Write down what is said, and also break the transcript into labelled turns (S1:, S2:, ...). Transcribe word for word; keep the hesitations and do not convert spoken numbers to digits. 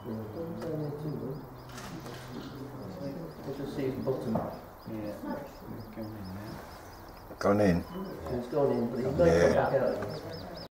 S1: Let's just see his bottom.
S2: Yeah, going in now.
S3: Gone in.
S1: So it's gone in, but he may
S3: Yeah.
S1: come back out again.